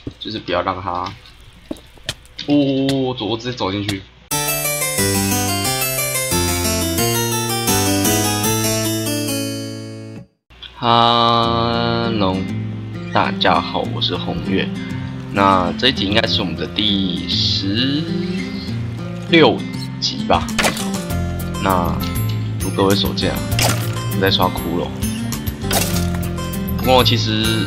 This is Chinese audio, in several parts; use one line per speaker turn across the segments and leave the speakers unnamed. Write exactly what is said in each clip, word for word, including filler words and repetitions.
就是不要让它，哦，我直接走进去。Hello， 大家好，我是红月。那这一集应该是我们的第十六集吧？那如各位所见啊，我在刷骷髅。不过其实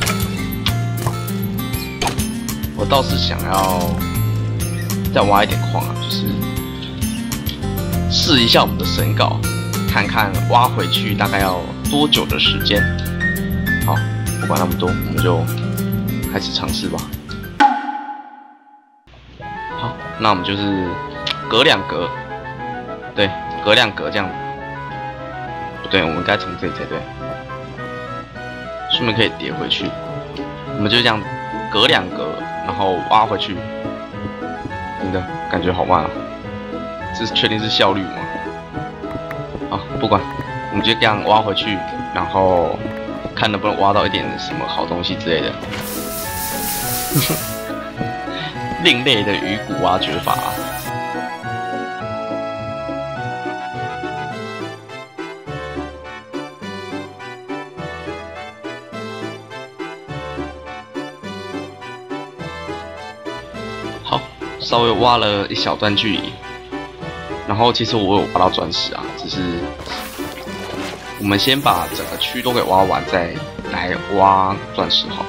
我倒是想要再挖一点矿啊，就是试一下我们的神镐，看看挖回去大概要多久的时间。好，不管那么多，我们就开始尝试吧。好，那我们就是隔两格，对，隔两格这样。不对，我们应该从这里才对。顺便可以叠回去，我们就这样隔两格，然后挖回去。真的感觉好慢啊！这确定是效率吗？好，不管，我们就这样挖回去，然后看能不能挖到一点什么好东西之类的。另类的鱼骨挖掘法、啊。好，稍微挖了一小段距离，然后其实我有挖到钻石啊，只是我们先把整个区都给挖完，再来挖钻石好了。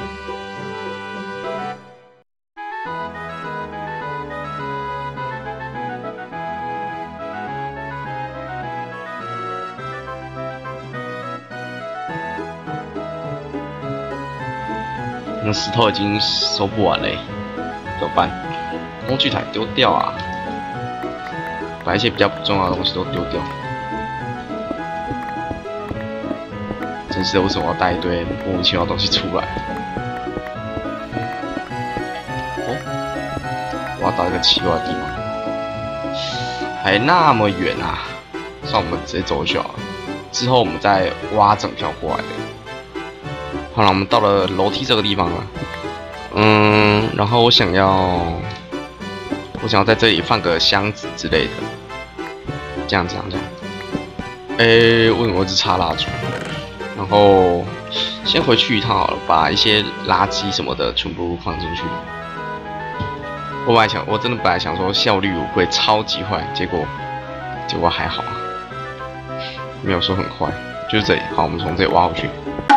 那石头已经收不完嘞，怎么办？工具台丢掉啊！把一些比较不重要的东西都丢掉。真是的，为什么要带一堆莫名其妙的东西出来？哦，我要到一个奇怪的地方，还那么远啊！算我们直接走就好了。之后我们再挖整条过来的。好了，我们到了楼梯这个地方了。嗯，然后我想要，我想要在这里放个箱子之类的，这样这样这样。诶，为什么一直插蜡烛？然后先回去一趟好了，把一些垃圾什么的全部放进去。我本来想，我真的本来想说效率会超级坏，结果结果还好啊，没有说很快，就是这里。好，我们从这里挖回去。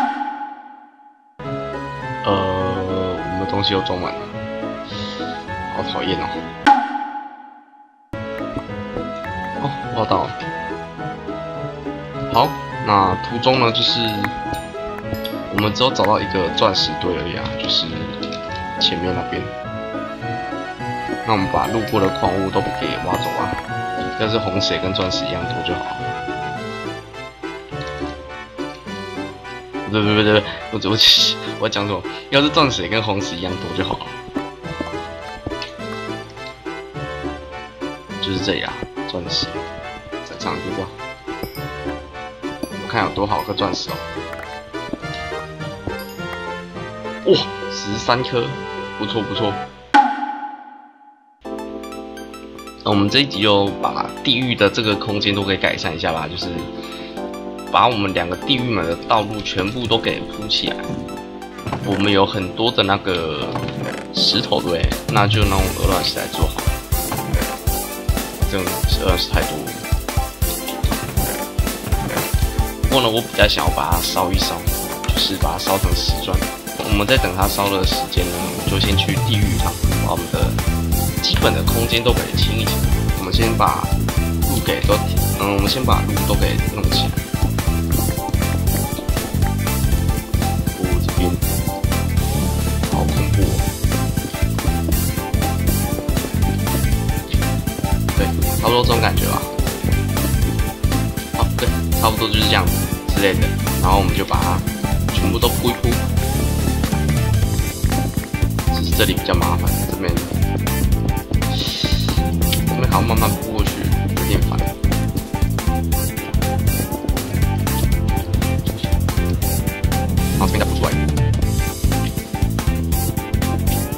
呃，我们的东西又装满了，好讨厌哦！哦，挖到了。好，那途中呢，就是我们只有找到一个钻石堆而已啊，就是前面那边。那我们把路过的矿物都给挖走啊，要是红石跟钻石一样多就好。不对不对不对，我我我讲什么？要是钻石跟红石一样多就好了。就是这样，钻石在这样丢掉。我看有多少颗钻石哦！哇，十三颗，不错不错。那我们这一集就把地狱的这个空间都给改善一下吧，就是。把我们两个地狱门的道路全部都给铺起来。我们有很多的那个石头，对，那就用鹅卵石来做好。这种鹅卵石太多了。不过呢，我比较想要把它烧一烧，就是把它烧成石砖。我们在等它烧的时间呢，我们就先去地狱一趟，把我们的基本的空间都给清一清。我们先把路给都，嗯，我们先把路都给弄起来。好恐怖哦！对，差不多这种感觉吧。好，对，差不多就是这样子之类的。然后我们就把它全部都铺一铺。只是这里比较麻烦，这边这边好像慢慢铺过去，有点烦。好，这边再铺出来。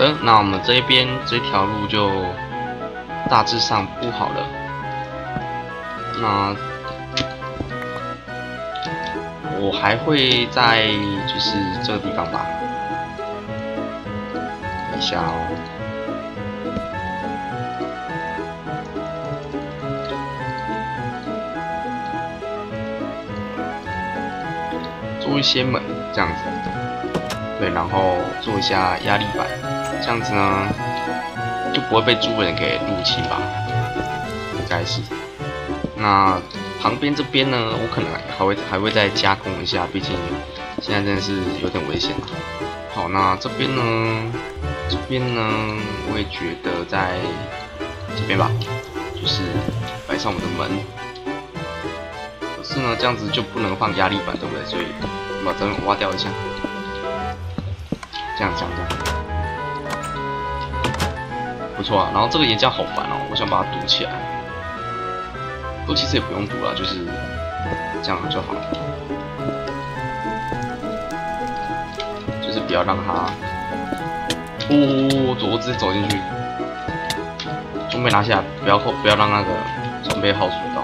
的，那我们这一边这条路就大致上铺好了。那我还会在就是这个地方吧，等一下哦。做一些门这样子，对，然后做一下压力板，这样子呢就不会被猪人给入侵吧，应该是。那旁边这边呢，我可能还会还会再加工一下，毕竟现在真的是有点危险了。好，那这边呢，这边呢，我也觉得在这边吧，就是摆上我们的门。可是呢，这样子就不能放压力板，对不对？所以把这边挖掉一下，这样这样这样，不错啊。然后这个岩浆好烦哦，我想把它堵起来。不过其实也不用堵了，就是这样就好了。就是不要让它，哦，我直接走进去，装备拿下来，不要后不要让那个装备耗损到。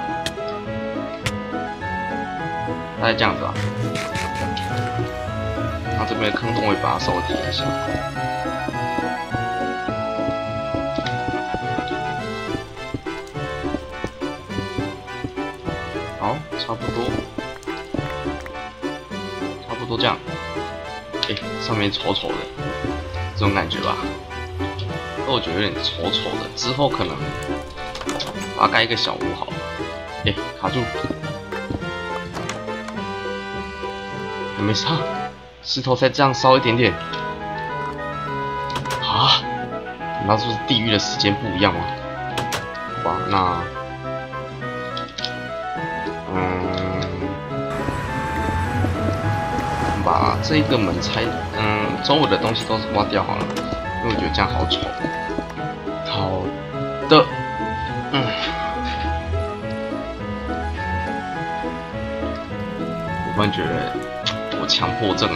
大概这样子吧。那这边的坑洞我也把它稍微填一下。好，差不多，差不多这样。哎、欸，上面丑丑的，这种感觉吧。那我觉得有点丑丑的，之后可能把它盖一个小屋好了。哎、欸，卡住。没事，石头才这样烧一点点啊！难道说是地狱的时间不一样吗？好吧，那嗯，我们把这个门拆，嗯，周围的东西都是挖掉好了，因为我觉得这样好丑。好的，嗯，我突然觉得。我强迫症哎，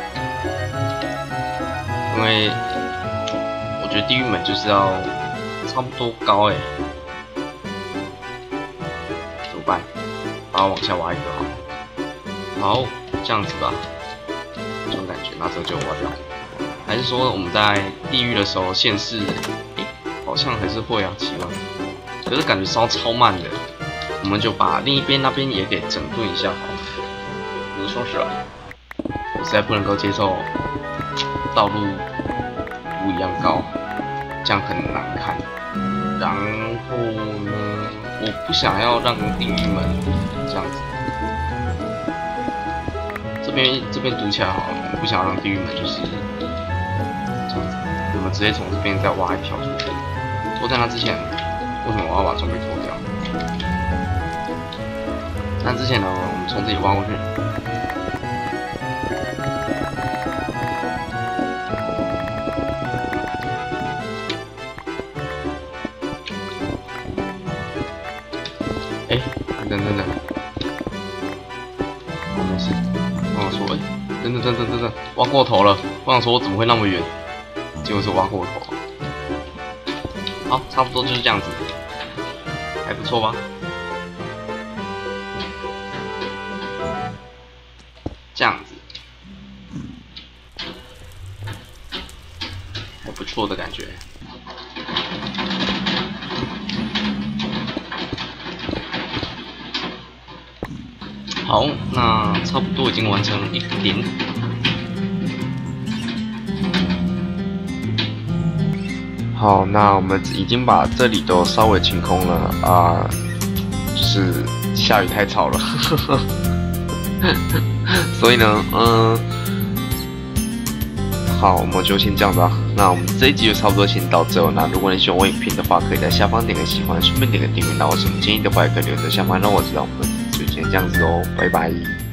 因为我觉得地狱门就是要差不多高哎，怎么办？把它往下挖一个好，好，这样子吧，这种感觉，那这个就挖掉。还是说我们在地狱的时候现世，哎，好像还是会啊，奇怪，可是感觉烧超慢的，我们就把另一边那边也给整顿一下好了。你说是啊？我实在不能够接受道路不一样高，这样很难看。然后呢，我不想要让地狱门这样子，这边这边堵起来好了，我不想要让地狱门就是这样子。我们直接从这边再挖一条出去。不过在那之前，为什么我要把装备脱掉？那之前呢，我们从这里挖过去。哎，等等等，我没事。我想说，哎，等等等等等等，挖过头了。我想说，我怎么会那么远？结果是挖过头。好，差不多就是这样子，还不错吧？这样子，还不错的感觉。好，那差不多已经完成一点。好，那我们已经把这里都稍微清空了啊、呃，就是下雨太吵了，所以呢，嗯，好，我们就先这样吧。那我们这一集就差不多先到这。那如果你喜欢我影片的话，可以在下方点个喜欢，顺便点个订阅。那有什么建议的话，也可以留在下方让我知道。我们就先这样子哦，拜拜。